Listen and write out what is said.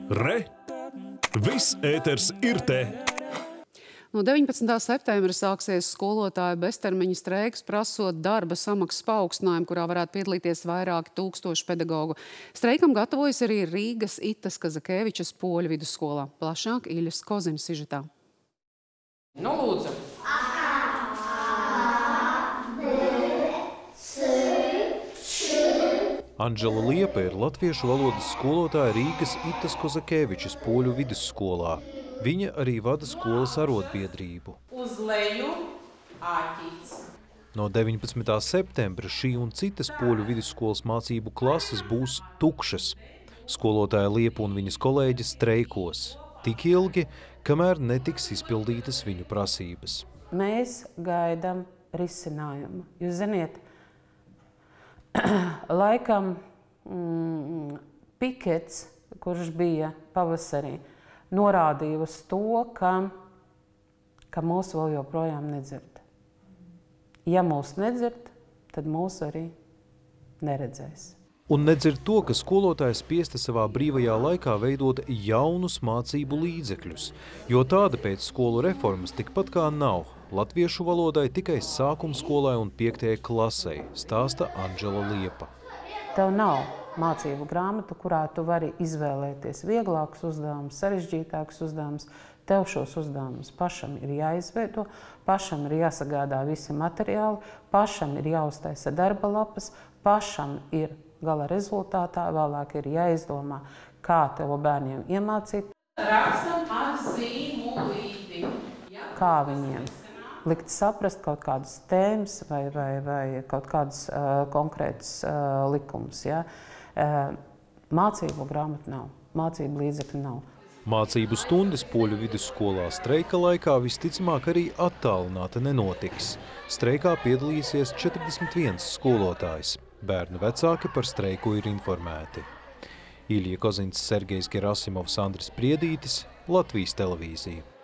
Re! Viss ēters ir te! No 19. septembra sāksies skolotāju beztermiņa streiks, prasot darba samaksas paaugstinājumu, kurā varētu piedalīties vairāki tūkstoši pedagogu. Streikam gatavojas arī Rīgas Itas Kazakēvičas poļu vidusskolā. Plašāk Iļas Kozinas sižetā. Nu, lūdzu. Andžela Liepa ir latviešu valodas skolotāja Rīgas Itas Kazakēvičas poļu vidusskolā. Viņa arī vada skolas arotbiedrību. Uz leju āķīts. No 19. septembra šī un citas poļu vidusskolas mācību klases būs tukšas. Skolotāja Liepa un viņas kolēģis streikos. Tik ilgi, kamēr netiks izpildītas viņu prasības. Mēs gaidām risinājumu. Jūs ziniet, laikam pikets, kurš bija pavasarī, norādīja uz to, ka mūs vēl joprojām nedzird. Ja mūs nedzird, tad mūs arī neredzēs. Un nedzird to, ka skolotājs spiesta savā brīvajā laikā veidot jaunus mācību līdzekļus, jo tāda pēc skolu reformas tikpat kā nav. Latviešu valodai tikai sākumskolai un 5. klasei, stāsta Andžela Liepa. Tev nav mācību grāmatu, kurā tu vari izvēlēties vieglākus uzdevumus, sarežģītākus uzdevumus. Tev šos uzdevumus pašam ir jāizveido, pašam ir jāsagādā visi materiāli, pašam ir jāuztaisa darba lapas, pašam ir gala rezultātā, vēlāk ir jāizdomā, kā tev bērniem iemācīt. Rakstam ar zīmolīti. Kā viņiem likt saprast kaut kādas tēmas vai kaut kādas konkrētas likumus. Ja? Mācību grāmatu nav, mācību līdzekļu nav. Mācību stundas poļu vidusskolā streika laikā visticamāk arī attālināti nenotiks. Streikā piedalīsies 41 skolotājs. Bērnu vecāki par streiku ir informēti. Iļja Kozins, Sergejs Gerasimovs, Andris Priedītis, Latvijas televīzija.